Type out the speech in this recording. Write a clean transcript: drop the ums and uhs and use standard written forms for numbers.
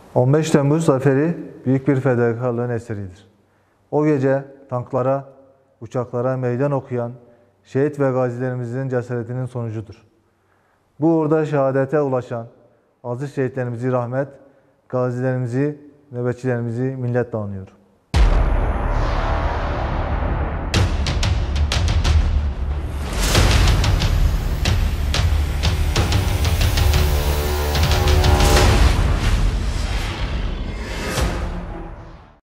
15 Temmuz zaferi büyük bir fedakarlığın eseridir. O gece tanklara, uçaklara meydan okuyan şehit ve gazilerimizin cesaretinin sonucudur. Bu uğurda şehadete ulaşan aziz şehitlerimizi rahmet, gazilerimizi, nöbetçilerimizi minnetle anıyorum.